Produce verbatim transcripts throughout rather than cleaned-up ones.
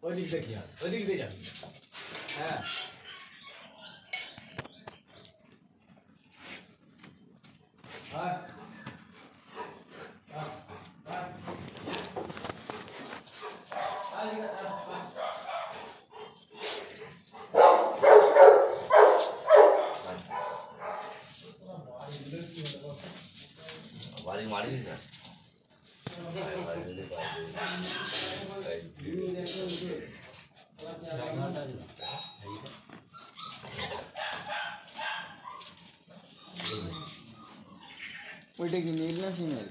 ওই দিক দিয়ে খেয়াল ওই দিক দিয়ে যাবি হ্যাঁ হ্যাঁ বাড়ি মারি দিস না ওইটা কি মেল না ফিমেল?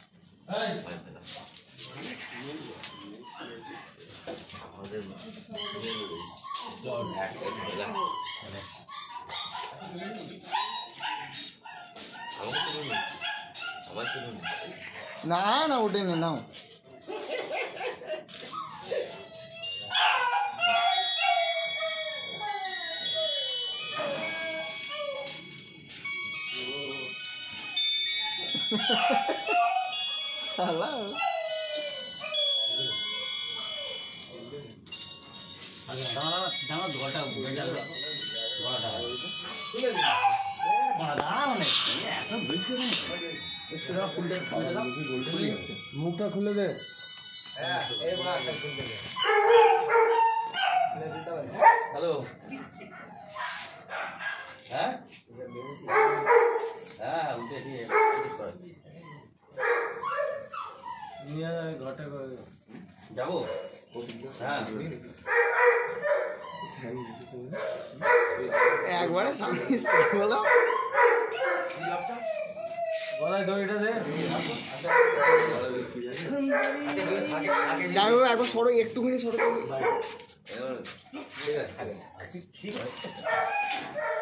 আমাদের না না ওটা নে নাও সালা দাঁড়া ধোয়াটা বেজাল ধোয়াটা দাঁড়াও না এত বুঝছো না মুখটা খুলে দে হ্যালো হ্যাঁ হ্যাঁ উঠে দিয়ে নিয়ে ঘরটা করে যাবো হ্যাঁ একবারে সামনে বলো গলায় দড়িটা দে যাই হোক একবার সরো একটুখানি সরো ঠিক আছে